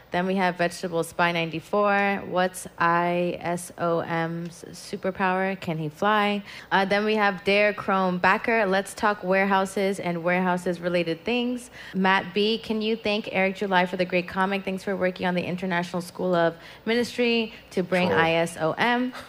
Then we have Vegetable Spy 94. What's ISOM's superpower? Can he fly? Then we have Dare Chrome Backer. Let's talk warehouses and warehouses related things. Matt B, can you thank Eric July for the great comic? Thanks for working on the International School of Ministry to bring ISOM.